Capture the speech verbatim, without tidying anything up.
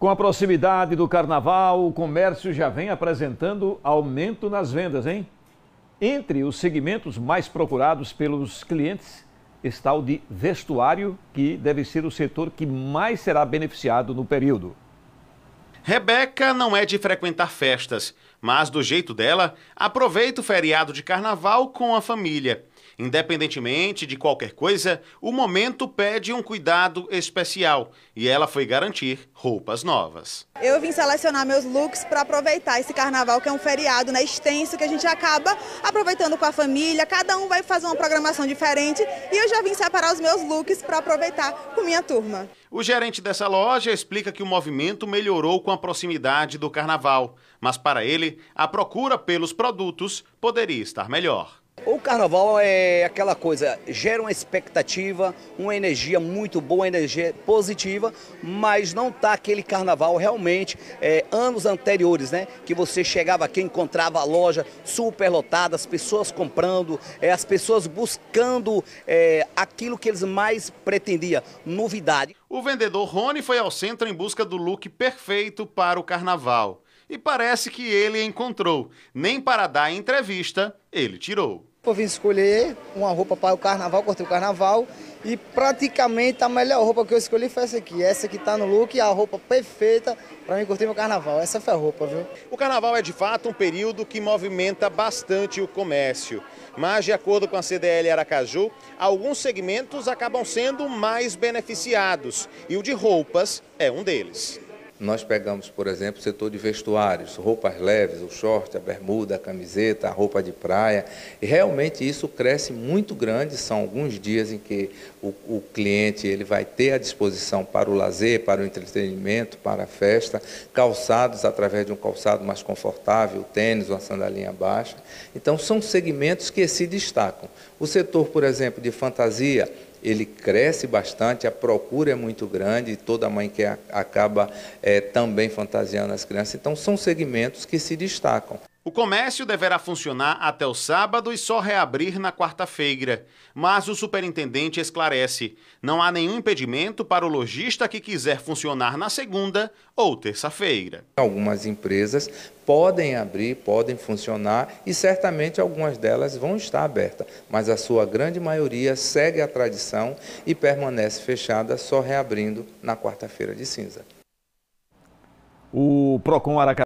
Com a proximidade do carnaval, o comércio já vem apresentando aumento nas vendas, hein? Entre os segmentos mais procurados pelos clientes está o de vestuário, que deve ser o setor que mais será beneficiado no período. Rebeca não é de frequentar festas, mas do jeito dela, aproveita o feriado de carnaval com a família. Independentemente de qualquer coisa, o momento pede um cuidado especial e ela foi garantir roupas novas. Eu vim selecionar meus looks para aproveitar esse carnaval, que é um feriado, né, extenso, que a gente acaba aproveitando com a família, cada um vai fazer uma programação diferente e eu já vim separar os meus looks para aproveitar com minha turma. O gerente dessa loja explica que o movimento melhorou com a proximidade do carnaval, mas para ele, a procura pelos produtos poderia estar melhor. O carnaval é aquela coisa, gera uma expectativa, uma energia muito boa, uma energia positiva, mas não tá aquele carnaval realmente, é, anos anteriores, né? Que você chegava aqui, encontrava a loja super lotada, as pessoas comprando, é, as pessoas buscando é, aquilo que eles mais pretendiam, novidade. O vendedor Rony foi ao centro em busca do look perfeito para o carnaval. E parece que ele encontrou. Nem para dar entrevista, ele tirou. Eu vim escolher uma roupa para o carnaval, cortei o carnaval e praticamente a melhor roupa que eu escolhi foi essa aqui. Essa que está no look, a roupa perfeita para mim curtir meu carnaval. Essa foi a roupa, viu? O carnaval é de fato um período que movimenta bastante o comércio. Mas, de acordo com a C D L Aracaju, alguns segmentos acabam sendo mais beneficiados e o de roupas é um deles. Nós pegamos, por exemplo, o setor de vestuários, roupas leves, o short, a bermuda, a camiseta, a roupa de praia. E realmente isso cresce muito grande, são alguns dias em que o, o cliente ele vai ter à disposição para o lazer, para o entretenimento, para a festa, calçados através de um calçado mais confortável, tênis, uma sandalinha baixa. Então são segmentos que se destacam. O setor, por exemplo, de fantasia, ele cresce bastante, a procura é muito grande, toda mãe que acaba é, também fantasiando as crianças. Então, são segmentos que se destacam. O comércio deverá funcionar até o sábado e só reabrir na quarta-feira. Mas o superintendente esclarece, não há nenhum impedimento para o lojista que quiser funcionar na segunda ou terça-feira. Algumas empresas podem abrir, podem funcionar e certamente algumas delas vão estar abertas, mas a sua grande maioria segue a tradição e permanece fechada, só reabrindo na quarta-feira de cinza. O Procon Aracaju